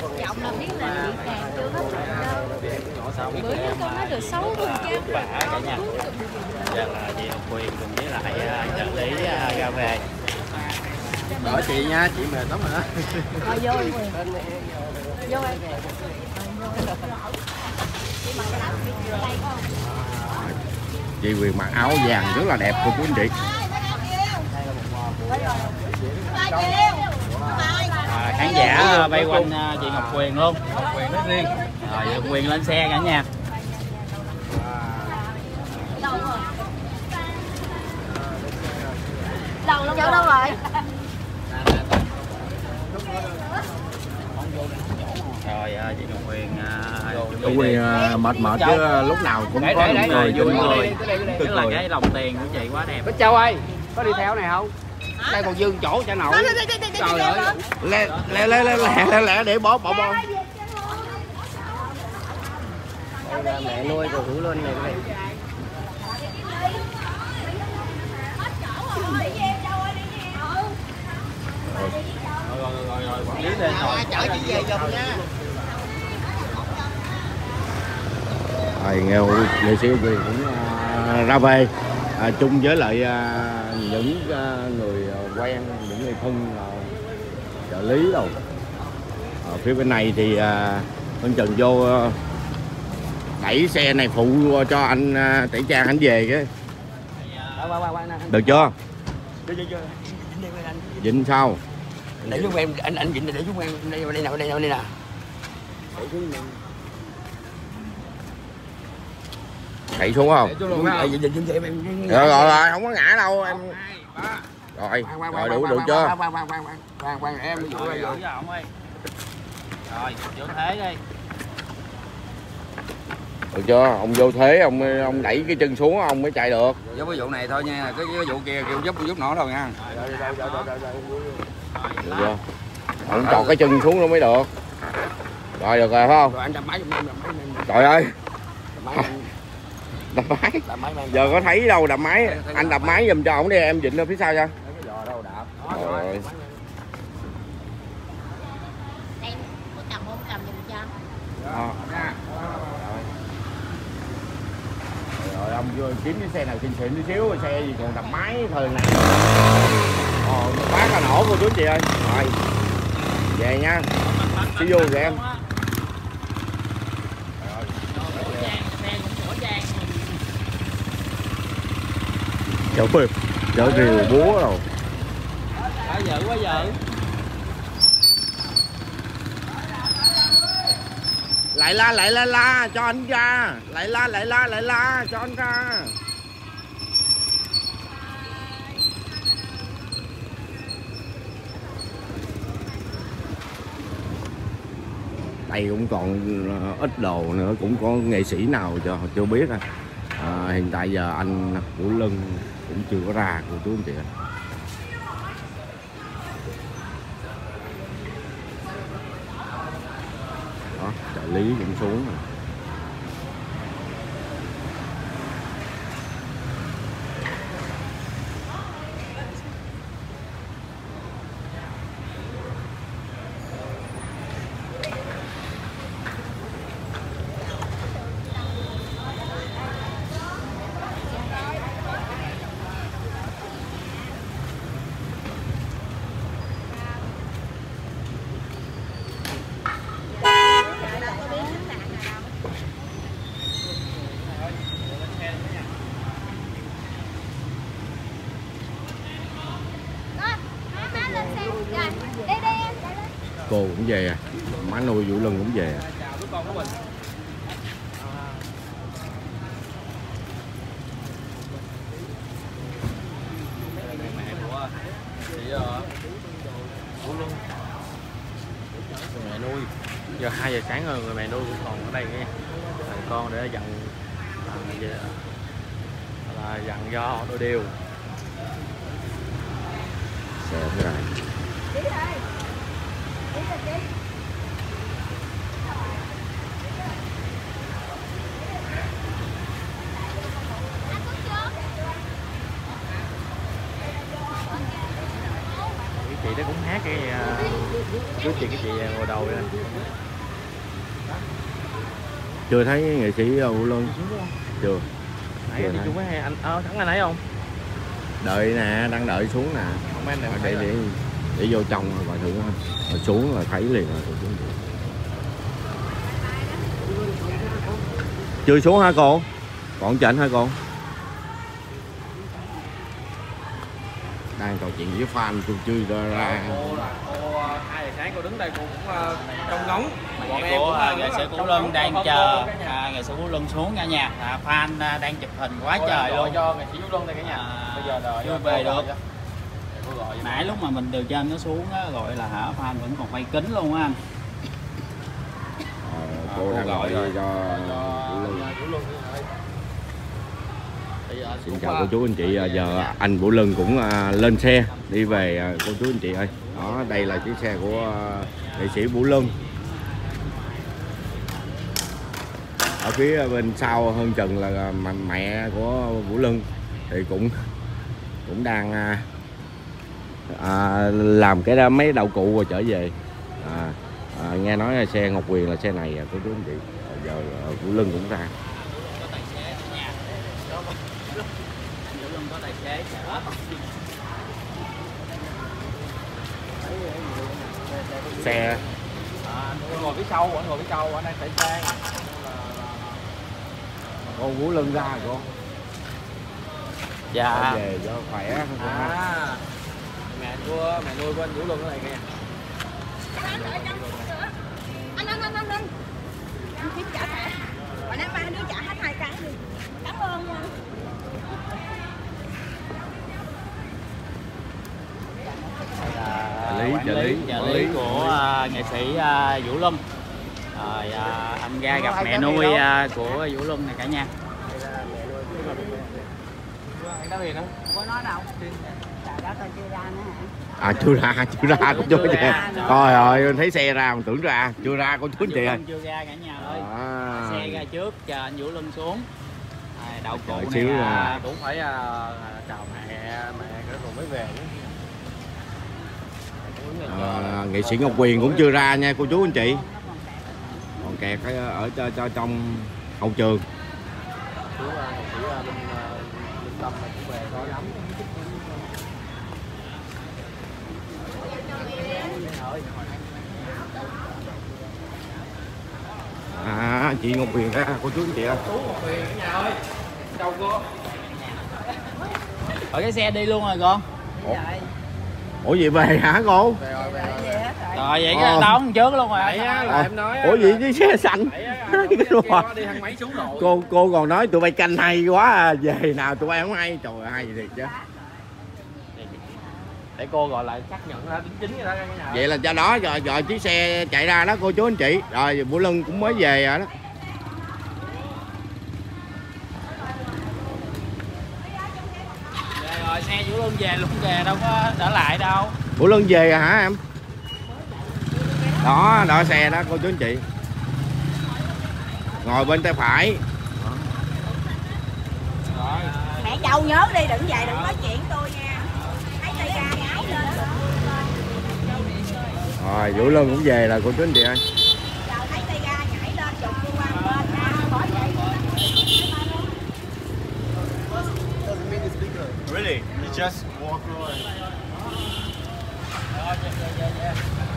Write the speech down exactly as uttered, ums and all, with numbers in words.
Trọng là biết là chị càng chưa hết đâu. Bữa trước con nói được xấu luôn chứ. Cả nhà. Giờ là chị Ngọc Huyền cùng với lại trợ lý ra về. Đỡ chị nha, chị mệt lắm hả? Rồi vô Huyền. Vô em. Chị Huyền mặc áo vàng rất là đẹp cô chú anh chị. À, khán giả vây quanh chị Ngọc Huyền luôn. Ngọc Huyền nói riêng. Rồi Ngọc Huyền lên xe cả nhà. Lần luôn. Cháu đâu rồi? Rồi chị Ngọc Huyền Ngọc Huyền mệt mệt chứ lúc nào cũng đấy, có đấy, nụ cười đấy, vui người. tức là cái lòng tiền của chị quá đẹp. Bích Châu ơi, có đi theo này không? Đây còn dư chỗ cho nổi. Trời ơi. Lẹ lẹ lẹ lẹ lẹ lẹ để bỏ bỏ bỏ. Mẹ nuôi còn hữu lên này này. Rồi rồi rồi rồi quản lý lên rồi. Chở chị về giùm nha. Rồi nghe nghệ sĩ Huyền cũng uh, ra về uh, chung với lại uh, những uh, người uh, quen, những người thân uh, trợ lý đâu. Ở phía bên này thì uh, anh Trần vô uh, đẩy xe này phụ cho anh uh, Tẩy Trang anh về cái. Được chưa? Vịnh sao? Để giúp em, anh anh Vịnh để giúp em đây đây nào đây nào đây nào. Đẩy xuống không? Rồi rồi rồi, không có ngã đâu em. Rồi, rồi đủ được chưa? Khoan khoan em ví dụ Rồi rồi vô thế đi. Được chưa? Ông vô thế, ông ông đẩy cái chân xuống ông mới chạy được. Với cái vụ này thôi nha, cái cái vụ kia kêu giúp giúp nổ đâu nha. Được chưa? Ông chọt cái chân xuống nó mới được. Rồi được rồi phải không? Rồi anh đập máy giùm em, đập máy em. Trời ơi. Đập máy. Đập máy. Giờ có thấy đâu đập máy. Anh đập máy giùm cho ổng đi, em Vịnh ở phía sau cho. Rồi. Em có cầm không cầm giùm cho. Rồi. Rồi ông vô kiếm cái xe nào xịn xịn tí xíu, xe gì còn đập máy thời này. Ờ, bác là nổ cô chú chị ơi. Rồi. Về nha. Sẽ vô rồi em. Chở bếp, chở rìu búa rồi. Quá dữ quá dữ. Lại la lại la la cho anh ra. Lại la lại la lại la cho anh ra. Đây cũng còn ít đồ nữa, cũng có nghệ sĩ nào cho chưa biết à. À, hiện tại giờ anh Vũ Lân cũng chưa có ra cô chú anh chị ạ. Đó, trợ lý cũng xuống rồi. Cô cũng về à, má nuôi Vũ Lân cũng về à. Mẹ nuôi giờ hai giờ sáng rồi, người mẹ nuôi cũng còn ở đây nghe. Thằng con để dặn à, về, là dặn do đôi điều. Xe thế này. Chị đó cũng hát cái uh, trước chị cái chị ngồi đầu đây. Chưa thấy nghệ sĩ Vũ Luân. Chưa. Nãy đi chung với anh ờ, Thắng anh ấy không? Đợi nè, đang đợi xuống nè. Không em này để, để để vô trong và thử rồi xuống là thấy liền rồi. Chưa xuống hả cô? Còn chỉnh hả cô? Đang trò chuyện với fan tôi chưa ra. Cô là cô hai giờ sáng cô đứng đây cô cũng uh, trông ngóng. Bọn em của uh, nghệ sĩ Vũ Luân đang chờ à, nghệ sĩ Vũ Luân xuống cả nhà. À, fan uh, đang chụp hình quá cô trời luôn. Cho nghệ sĩ Vũ Luân đây cả nhà. À, bây giờ đợi chưa về được. Gọi nãy lúc mà mình từ trên nó xuống á, gọi là hả fan vẫn còn quay kính luôn á anh. À, cô à, đang gọi cho, cho, cho Vũ Luân. Xin chào cô chú anh chị, giờ anh Vũ Luân cũng lên xe đi về cô chú anh chị ơi. Đó, đây là chiếc xe của nghệ sĩ Vũ Luân. Ở phía bên sau hơn chừng là mẹ của Vũ Luân thì cũng cũng đang à, làm cái đó, mấy đậu cụ rồi trở về. À, à, nghe nói là xe Ngọc Quyền là xe này cô chú anh chị. Giờ Vũ Luân cũng ra. Có tài xế ở nhà. Vũ Luân có tài xế chở. Xe à, anh ngồi phía sau, anh ngồi phía sau, anh đang chạy xe. Cô Vũ Luân ra rồi cô. Dạ. Về cho khỏe. À, mẹ của mẹ nuôi của anh Vũ Luân ở đây kìa. Anh anh anh anh anh anh tiếp trả thẻ. Hồi nãy ba đứa trả hết hai cái đi. Cảm ơn nha. Là lý, trợ lý, trợ lý của uh, nghệ sĩ uh, Vũ Luân. Rồi uh, anh ra gặp mẹ nuôi uh, của Vũ Luân này cả nhà. Có nói đâu. Đó coi chưa ra nữa hả? À chưa ra, chưa ra cô chú anh chị. Thôi rồi, thấy xe ra mình tưởng ra, chưa ra cô chú anh chị ơi. Chưa ra cả nhà ơi. À. Xe ra trước chờ anh Vũ Luân xuống. À, đậu cụ này xíu là Cũng phải uh, chào mẹ mẹ rồi mới về nữa. À, nghệ sĩ Ngọc Quyền cũng chưa ra nha cô chú anh chị, còn kẹt ở cho, cho trong hậu trường. Chú nghệ sĩ Linh Linh Tâm cũng về đó lắm. À, chị Ngọc Quyền ra cô chú anh chị ơi. Chú Ngọc Quyền ở nhà ơi. Đâu cô? ở cái xe đi luôn rồi con. Ủa, Ủa gì về hả cô? Về rồi, về rồi. Rồi vậy cái đón trước luôn rồi. Nãy á là em nói. Ủa gì chứ xe xanh. Đi thang máy xuống rồi. Cô cô còn nói tụi bay canh hay quá à. Về nào tụi bay không hay, trời ơi hay thiệt chứ. Để cô gọi lại xác nhận ra tính chính rồi đó cả nhà. Vậy là do đó rồi rồi chiếc xe chạy ra đó cô chú anh chị. Rồi Vũ Luân cũng mới về rồi đó. Về rồi xe Vũ Luân về luôn kìa, đâu có đỡ lại đâu. Vũ Luân về rồi hả em? Đó, đợi xe đó cô chú anh chị. Ngồi bên tay phải. Rồi. Mẹ dâu nhớ đi, đừng về đừng nói chuyện tôi nha. Thấy tay ra nhảy lên. Rồi Vũ Luân cũng về rồi cô chú anh chị ơi. Giờ thấy tay ra nhảy lên chụp cô qua bên ra bỏ vậy. Really? You just walk away. Rồi, về, về, về.